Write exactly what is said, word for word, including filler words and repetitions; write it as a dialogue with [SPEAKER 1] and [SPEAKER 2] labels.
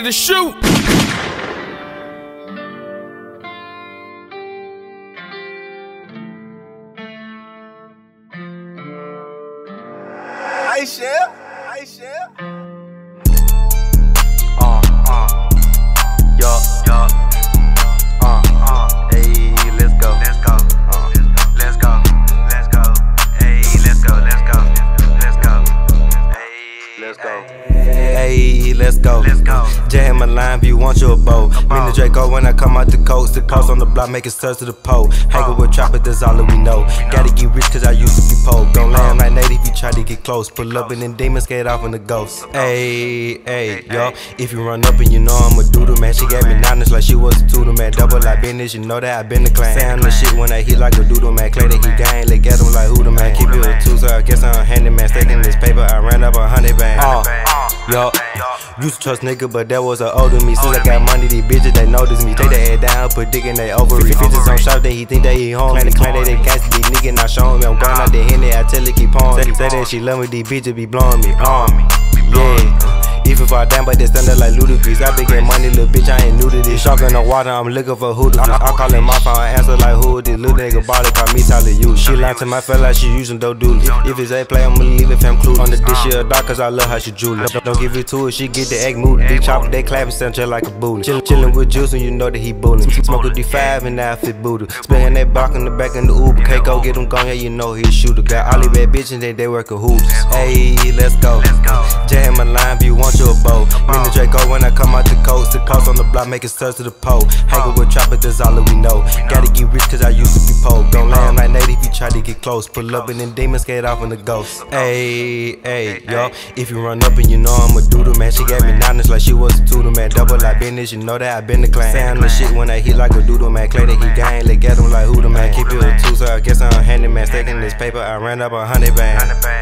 [SPEAKER 1] ready to shoot.
[SPEAKER 2] Hey, Chef. Hey, Chef.
[SPEAKER 3] Uh, uh, yo, yo, uh, uh, hey, let's go, let's go, uh, let's go, let's go, hey, let's go, let's go, let's go, hey, let's go, hey, let's go, let's go. Jam my line view, want you a bow. Me and the Draco when I come out the coast. The coast on the block, make it surge to the pole. Hanging with trappers, that's all that we know. Gotta get rich cause I used to be poor. Don't land like native, you try to get close. Pull up and then demons skate off in the ghost. Ayy, ayy, yo. If you run up and you know I'm a doodle, man. She gave me knowledge like she was a tutor, man. Double like business, you know that I been the clan. Say I'm the shit when I hit like a doodle, man. Clay that he gang, let get him like who the man. Keep it a two, so I guess I'm handyman. Stacking this paper, I ran up a hundred band. Uh, yo. Used to trust nigga, but that was a older me. Since I got money, these bitches, they notice me. Take their head down, put dick in they ovary. Bitches on shop, they he think they eat home. Claim they claim that they gangsta, these niggas not showing me. I'm going out the Henny, I tell her keep on. Say, say that she love me, these bitches be blowing me. Um, yeah. Even if I damn, but they stand up like Ludacris. I been getting money, little bitch, I ain't new to this. Shark in the water, I'm looking for who to I, I call him my phone, I answer like who this little nigga body call me Tyler you. She lying to my fella like she using dope doodles. If, if it's a play, I'ma leave it fam clueless. On the dish, she a dog cause I love how she jewelry. Don't, don't give it to her, she get the egg moody. They chop, they clap and sound just like a booty. Chill, chillin' with juice and you know that he bullin'. Smoke with D five and now I fit booty. Spinning that block in the back in the Uber. Can't go get him gone, yeah, you know he a shooter. Got all these bad bitches, they, they workin' hoops. Hey, let's go. Jam my line view, want you a bow. Me and the Draco when I come out the coast. The coast on the block, make it surge to the pole. Hanging with trappers, that's all that we know. Gotta get rich cause I used to be poor. Don't land like native, you try to get close. Pull up and then demons skate off in the ghost. Ayy, ayy, yo. If you run up and you know I'm a doodle, man. She gave me knowledge like she was a tutor, man. Double like business, you know that I been the clan. Say I'm the shit when I hit like a doodle, man. Clay that he gang, let get him like who the man. Keep it a two, so I guess I'm handyman. Stacking this paper, I ran up a hundred band.